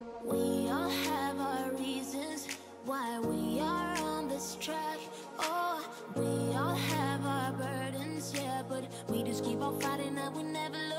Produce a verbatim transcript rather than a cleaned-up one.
We all have our reasons why we are on this track. Oh, we all have our burdens, yeah, but we just keep on fighting and we never look